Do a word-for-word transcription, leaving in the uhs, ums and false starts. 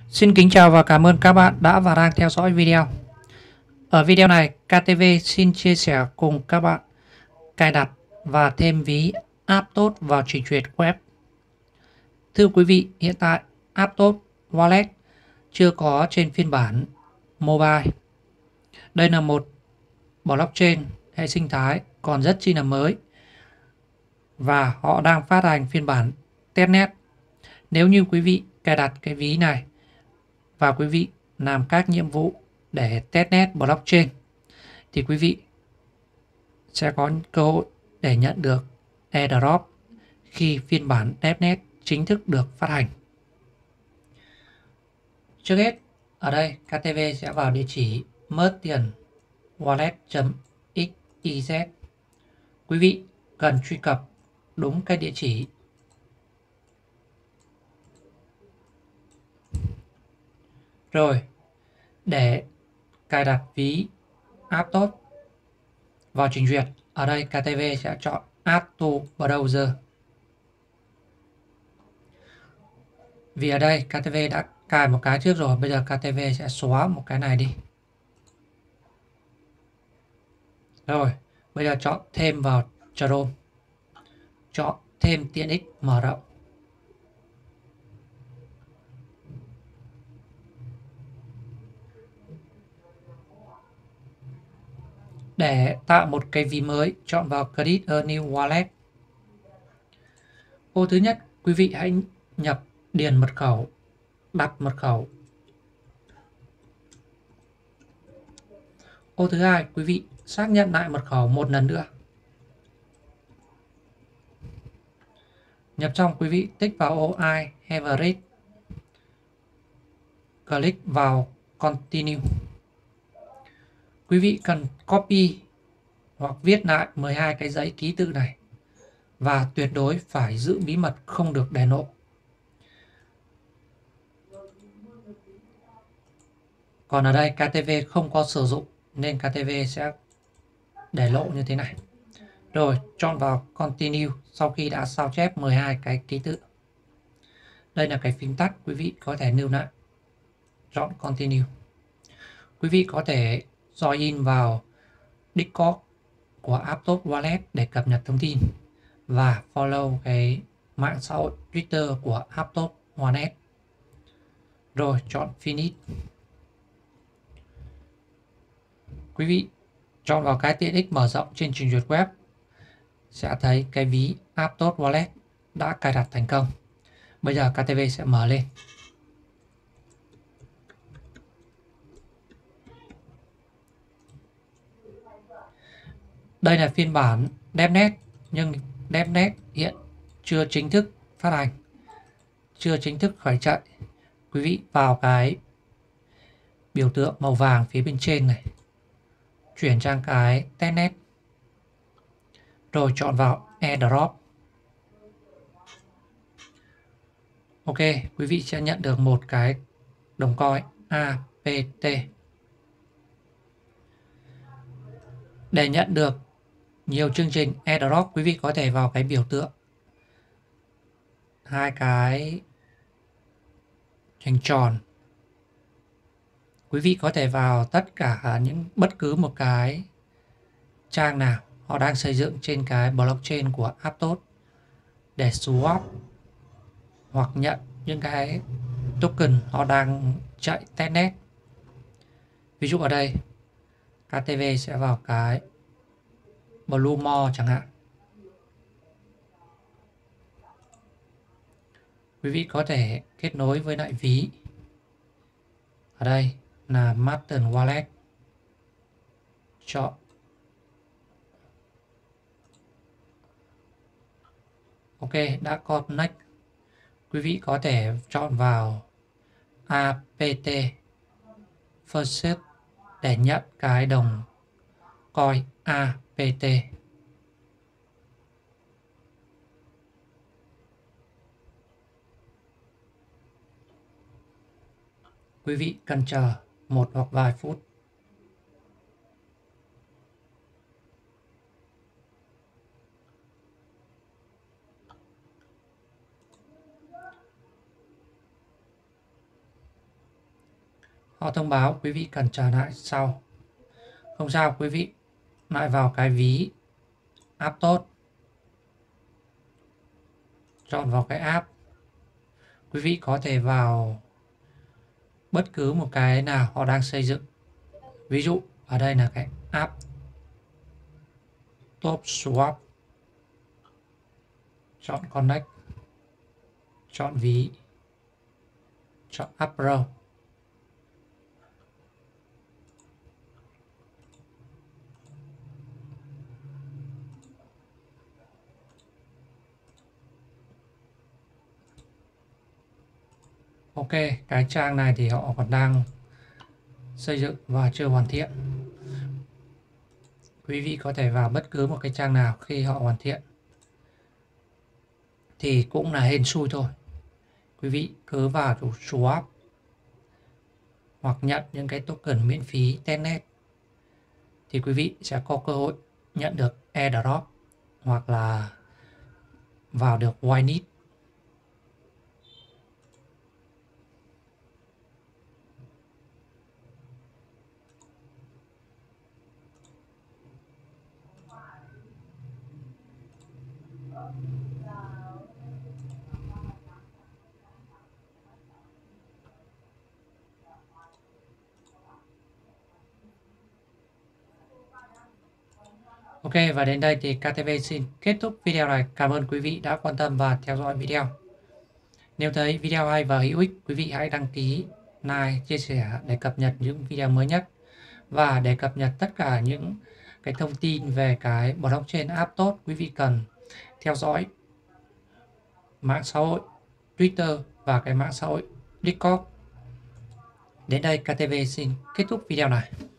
Xin kính chào và cảm ơn các bạn đã và đang theo dõi video. Ở video này, ca tê vê xin chia sẻ cùng các bạn cài đặt và thêm ví Aptos vào trình duyệt web. Thưa quý vị, hiện tại Aptos Wallet chưa có trên phiên bản mobile. Đây là một blockchain hệ sinh thái còn rất chi là mới và họ đang phát hành phiên bản testnet. Nếu như quý vị cài đặt cái ví này và quý vị làm các nhiệm vụ để testnet blockchain thì quý vị sẽ có cơ hội để nhận được airdrop khi phiên bản testnet chính thức được phát hành. Trước hết, ở đây ca tê vê sẽ vào địa chỉ mất tiền wallet.xyz. Quý vị cần truy cập đúng cái địa chỉ. Rồi, để cài đặt ví Aptos vào trình duyệt, ở đây ca tê vê sẽ chọn Add to Browser. Vì ở đây ca tê vê đã cài một cái trước rồi, bây giờ ca tê vê sẽ xóa một cái này đi. Rồi, bây giờ chọn thêm vào Chrome. Chọn thêm tiện ích mở rộng. Để tạo một cái ví mới, chọn vào Create a New Wallet. Ô thứ nhất, quý vị hãy nhập điền mật khẩu, đặt mật khẩu. Ô thứ hai, quý vị xác nhận lại mật khẩu một lần nữa. Nhập xong, quý vị tích vào ô I have a read. Click vào Continue. Quý vị cần copy hoặc viết lại mười hai cái giấy ký tự này và tuyệt đối phải giữ bí mật, không được để lộ. Còn ở đây ca tê vê không có sử dụng nên ca tê vê sẽ để lộ như thế này. Rồi chọn vào Continue sau khi đã sao chép mười hai cái ký tự. Đây là cái phím tắt, quý vị có thể lưu lại. Chọn Continue. Quý vị có thể join vào Discord của Aptos Wallet để cập nhật thông tin và follow cái mạng xã hội Twitter của Aptos Wallet. Rồi chọn Finish. Quý vị chọn vào cái tiện ích mở rộng trên trình duyệt web, sẽ thấy cái ví Aptos Wallet đã cài đặt thành công. Bây giờ ca tê vê sẽ mở lên. Đây là phiên bản DevNet, nhưng DevNet hiện chưa chính thức phát hành, chưa chính thức khởi chạy. Quý vị vào cái biểu tượng màu vàng phía bên trên này, chuyển sang cái testnet, rồi chọn vào airdrop. Ok, quý vị sẽ nhận được một cái đồng coin a pê tê. Để nhận được nhiều chương trình airdrop, quý vị có thể vào cái biểu tượng hai cái hình tròn. Quý vị có thể vào tất cả những bất cứ một cái trang nào họ đang xây dựng trên cái blockchain của Aptos để swap hoặc nhận những cái token họ đang chạy testnet. Ví dụ ở đây ca tê vê sẽ vào cái Blue chẳng hạn. Quý vị có thể kết nối với lại ví. Ở đây là Master Wallet. Chọn. Ok, đã connect. Quý vị có thể chọn vào a pê tê First để nhận cái đồng coin a pê tê. Quý vị cần chờ một hoặc vài phút. họ thông báo quý vị cần trở lại sau. Không sao, quý vị lại vào cái ví Aptos, chọn vào cái app. Quý vị có thể vào bất cứ một cái nào họ đang xây dựng. Ví dụ ở đây là cái app Top Swap, chọn Connect, chọn ví, chọn Appro. Ok, cái trang này thì họ còn đang xây dựng và chưa hoàn thiện. Quý vị có thể vào bất cứ một cái trang nào khi họ hoàn thiện thì cũng là hên xui thôi. Quý vị cứ vào chủ swap hoặc nhận những cái token miễn phí testnet thì quý vị sẽ có cơ hội nhận được airdrop hoặc là vào được whitelist. Ok, và đến đây thì ca tê vê xin kết thúc video này. Cảm ơn quý vị đã quan tâm và theo dõi video. Nếu thấy video hay và hữu ích, quý vị hãy đăng ký, like, chia sẻ để cập nhật những video mới nhất. Và để cập nhật tất cả những cái thông tin về cái blockchain Aptos, quý vị cần theo dõi mạng xã hội Twitter và cái mạng xã hội Discord. Đến đây ca tê vê xin kết thúc video này.